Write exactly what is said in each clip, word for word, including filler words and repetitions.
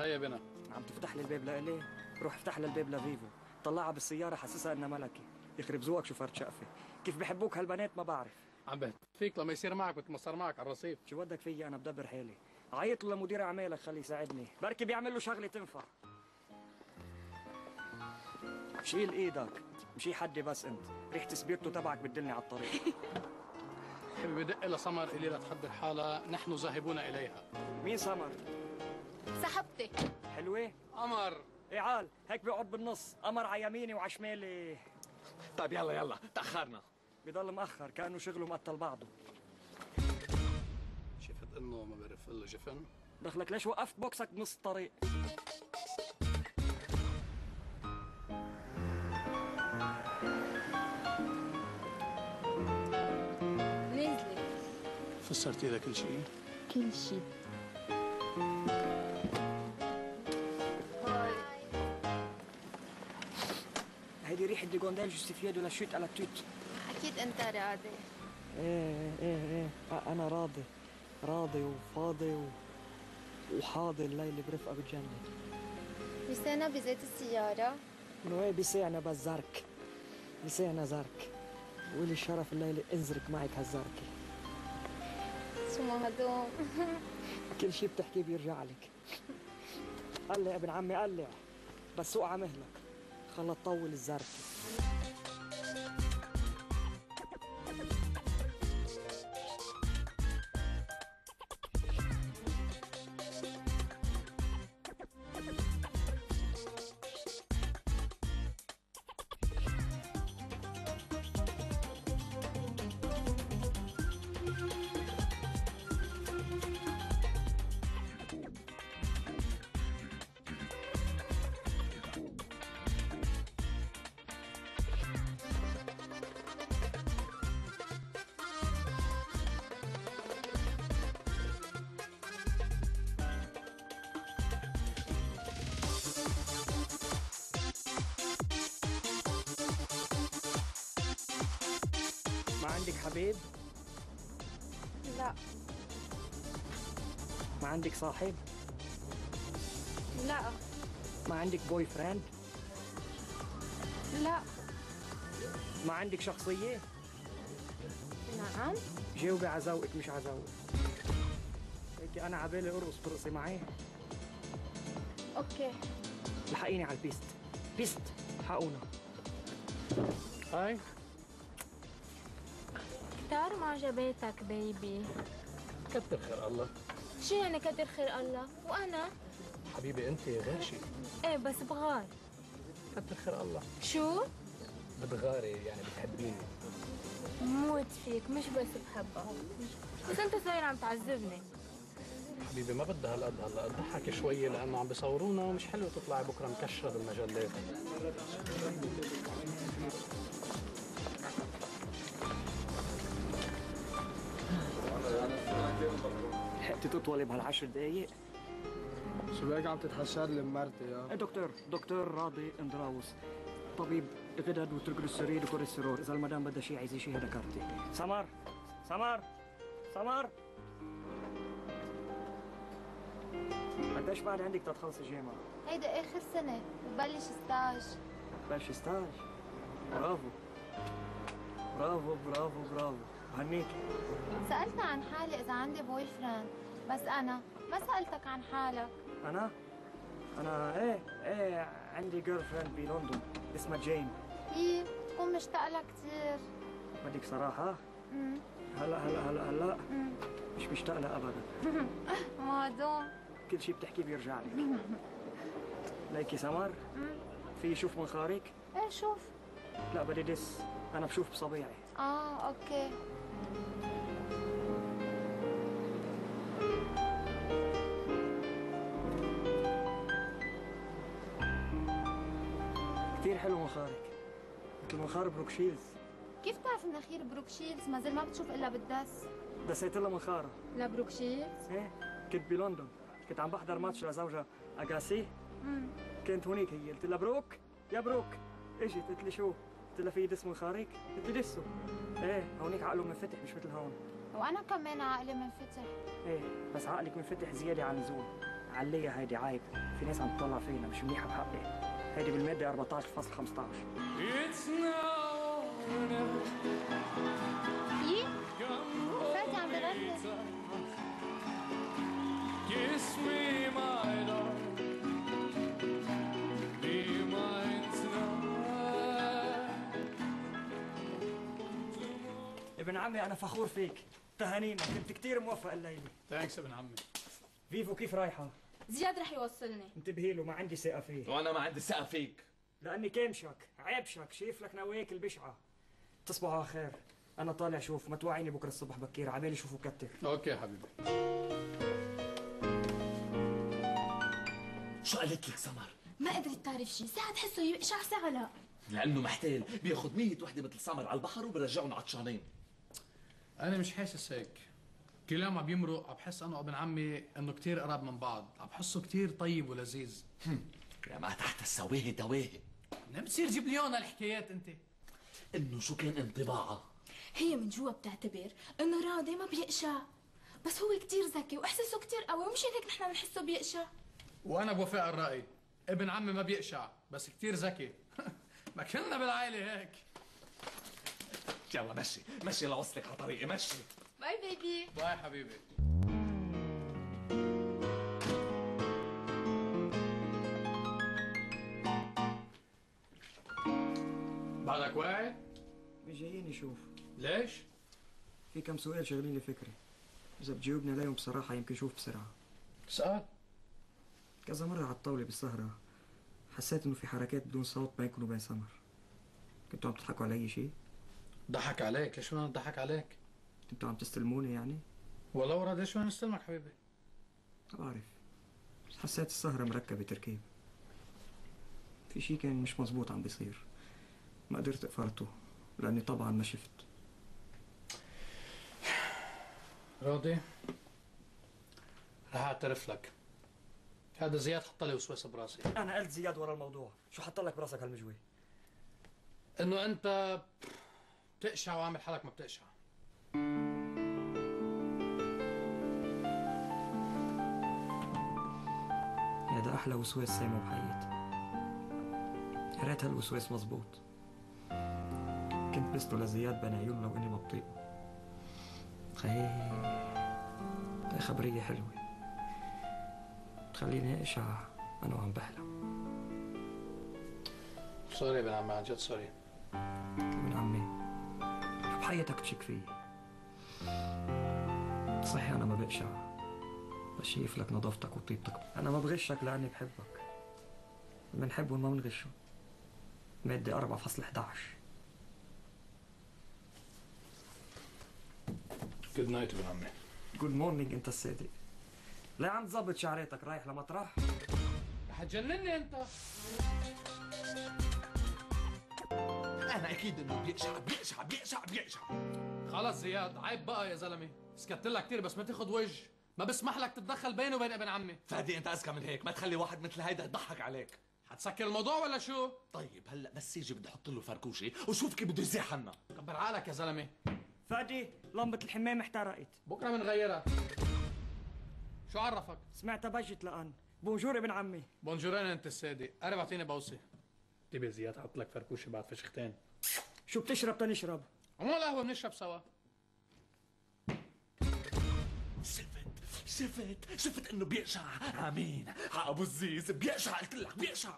هيا بنا. عم تفتح لي الباب لإلي؟ روح افتح لي الباب لفيفو، طلعها بالسيارة حسسها انها ملكة. يخرب ذوقك شو فرد شقفة، كيف بحبوك هالبنات ما بعرف. عم بهتفيك لما يصير معك بتمصر معك على الرصيف. شو بدك فيي انا بدبر حالي. عيط له لمدير اعمالك خليه يساعدني، بركي بيعمل له شغلة تنفع. شيل ايدك، مشي حدي بس انت، ريحة سبيرتو تبعك بتدلني على الطريق. حبيبي بدق لسمر الي لتحضر حالها، نحن ذاهبون اليها. مين سمر؟ صاحبتي. حلوة؟ قمر. ايه عال، هيك بيقعد بالنص، قمر على يميني وعلى شمالي. طيب يلا يلا تأخرنا. بضل مأخر كأنه شغله مقتل بعضه. شفت انه ما بعرف الا جفن؟ دخلك ليش وقفت بوكسك بنص الطريق؟ نزلت. فسرتي لها كل شيء؟ كل شيء. هاي. هيدي ريحة ديغونديل جوستيفياد ولا شوت على توت. أكيد أنت راضي. ايه ايه ايه انا راضي، راضي وفاضي و... وحاضي الليلة برفقة بالجنة. بيسانا بزيت السيارة؟ انه ايه بيساعنا بس زرك، بيساعنا زرك، ولي الشرف الليلة انزرك معك هالزركة. شو مهضوم. كل شي بتحكيه بيرجع لك. قلع ابن عمي قلع، بس سوق على مهلك، خلى تطول الزركة. ما عندك حبيب؟ لا. ما عندك صاحب؟ لا. ما عندك بوي فريند؟ لا. ما عندك شخصية؟ نعم. جاوبي على ذوقك مش على ذوقي. هيك أنا عبالي أرقص ترقصي معي؟ أوكي. لحقيني على البيست، بيست حقونا. هاي كتار معجباتك بيبي. كتر خير الله. شو يعني كتر خير الله؟ وأنا؟ حبيبي انت غير شيء. إيه بس بغار. كتر خير الله. شو؟ بتغاري يعني بتحبيني. موت فيك مش بس بحبك، بس أنت صاير عم تعذبني. حبيبي ما بدها هالقد هلا، اضحك شوي لانه عم بيصورونا ومش حلو تطلعي بكره مكشره بالمجلات. لحقتي تطولي بهالعشر دقايق؟ شو بك عم تتحشر لي بمرتي يا؟ دكتور دكتور راضي اندراوس، طبيب غدد وترجليسيريد وكوليسترول، اذا المدام بدها شيء عايزه شيء هذا كارتي. سمر سمر سمر قديش بعد عندك تتخلصي الجامعة؟ هيدا آخر سنة وبلش ستاج. بلش ستاج؟ برافو برافو برافو برافو، هنيك. سألتنا عن حالي إذا عندي بوي فريند، بس أنا ما سألتك عن حالك. أنا؟ أنا إيه إيه عندي جيرل فريند بلندن اسمها جين. إيه تكون مشتاق لها كثير. بدك صراحة؟ امم هلا هلا هلا هلا امم مش مشتاق لها أبدا. مهضوم. كل شيء بتحكيه بيرجع لك. ليكي سمر؟ امم في شوف منخارك؟ إيه شوف. لا بدي دس، أنا بشوف بصبيعي. آه أوكي. كثير حلو منخارك، مثل منخار بروكشيلز. كيف تعرف مناخير بروكشيلز ما زال ما بتشوف إلا بالدس؟ دسيت لها منخارة. لا بروكشيلز؟ ايه كنت بلندن، كنت عم بحضر ماتش لزوجها اجاسي. امم كانت هونيك هي، قلت لها بروك يا بروك، اجت قلت لي شو؟ قلت لها في دس منخارك؟ قلت لي دسه. ايه هونيك عقله منفتح مش مثل هون. وأنا كمان عقلي منفتح. ايه بس عقلك منفتح زيادة عن اللزوم. علية هيدي عيب، في ناس عم تطلع فينا مش منيحة بحقي. هيدي بالمادة أربعة عشر فاصلة خمسة عشر. يي فادي عم بغني. ابن عمي أنا فخور فيك، تهانينا، كنت كتير موفق الليلة. ثانكس ابن عمي. فيفو كيف رايحة؟ زياد رح يوصلني. انتبهي له، ما عندي ثقة فيه. وانا ما عندي ثقه فيك. لأني كامشك، عيب شك، شايف لك نواياك البشعة. تصبحوا على خير، أنا طالع شوف، ما توعيني بكرة الصبح بكير، عبالي شوفوا كتر. اوكي يا حبيبي. شو قالت لك سمر؟ ما قدرت تعرف شيء، ساعة تحسه يقشع ساعة لا. لانه محتال بياخذ مية وحده مثل سمر على البحر وبرجعهم عطشانين. انا مش حاسس هيك. كلام عم يمرق، عم بحس انا وابن عمي انه كثير قراب من بعض، عم بحسه كثير طيب ولذيذ. يا ما تحت السواهي دواهي. ما بتصير جيب لي اياها الحكايات انت. انه شو كان انطباعها؟ هي من جوا بتعتبر انه راضي ما بيقشع، بس هو كتير ذكي واحساسه كتير قوي، ومشان هيك نحن بنحسه بيقشع. وانا بوافق الراي، ابن عمي ما بيقشع بس كثير ذكي. ما كلنا بالعائله هيك. يلا مشي مشي لوصلك على طريقي، مشي. باي بيبي. باي حبيبي. بعدك واعي؟ مش جايين يشوف. ليش؟ في كم سؤال شغلين لي فكري، إذا بتجاوبني عليهم بصراحة يمكن شوف بسرعة. اسأل. كذا مرة على الطاولة بالسهرة حسيت إنه في حركات بدون صوت بينكم وبين سمر. كنتوا عم تضحكوا علي شيء؟ ضحك عليك؟ ليش بدنا نضحك عليك؟ كنتوا عم تستلموني يعني؟ ولا ورد ليش بدنا نستلمك حبيبي؟ ما بعرف، بس حسيت السهرة مركبة تركيب. في شيء كان مش مزبوط عم بيصير، ما قدرت أفرطه لأني طبعا ما شفت. راضي؟ رح اعترف لك، هذا زياد حط لي وسوسه براسي. أنا قلت زياد ورا الموضوع، شو حط لك براسك هالمجوي؟ انه انت بتقشع وعامل حالك ما بتقشع. هذا أحلى وسواس سايمه بحياتي. يا ريت هالوسواس مزبوط. كنت بسته لزياد بين عيونه لو إني ما بطيقه. خيي هاي خبرية حلوة تخليني أقشع أنا وعم بحلم. سوري يا ابن عمي، عن جد سوري. ابن عمي شو بحياتك تشك فيي؟ صحيح أنا ما بقشع، بس شايف لك نظافتك وطيبتك. أنا ما بغشك لأني بحبك، بنحبهم ما بنغشهم. مادة أربعة فاصلة إحدى عشر. جود نايت ابن عمي. جود مورنينج أنت الصادق. لا عم تظبط شعريتك، رايح لمطرح؟ رح تجنني انت. انا اكيد انه بيقشع بيقشع بيقشع بيقشع. خلص زياد، عيب بقى يا زلمه، سكت لك كثير بس ما تاخذ وجه، ما بسمح لك تتدخل بيني وبين ابن عمي. فادي انت اذكى من هيك، ما تخلي واحد مثل هيدا يضحك عليك. حتسكر الموضوع ولا شو؟ طيب هلا بس يجي بدي احط له فركوشه وشوف كيف بده يزيح عنا. كبر عقلك يا زلمه. فادي لمبة الحمام احترقت. بكره بنغيرها. شو عرفك؟ سمعتها بجت لأن. بونجور ابن عمي. بونجورين انت الصادق، قرب اعطيني بوسه. تبي زياد حط لك فركوشه بعد فشختين. شو بتشرب تنشرب؟ عمو القهوه بنشرب سوا. شفت شفت شفت انه بيقشع. امين ها ابو الزيز بيقشع، قلت لك بيقشع.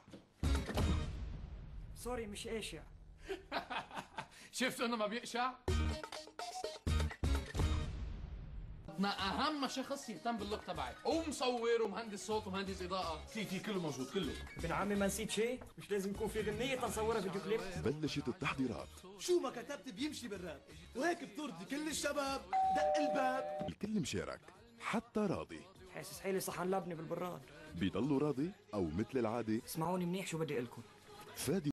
سوري مش قاشع. شفت انه ما بيقشع؟ بدنا اهم شخص يهتم باللوك تبعي، ومصور ومهندس صوت ومهندس اضاءه. في في كله موجود كله. ابن عمي ما نسيت شيء؟ مش لازم يكون في غنية تنصورها فيديو كليب؟ بلشت التحضيرات. شو ما كتبت بيمشي بالراب، وهيك بترضي كل الشباب. دق الباب، الكل مشارك حتى راضي. حاسس حالي صحن لبني بالبراد. بيضلوا راضي او مثل العاده. اسمعوني منيح شو بدي اقلكم. فادي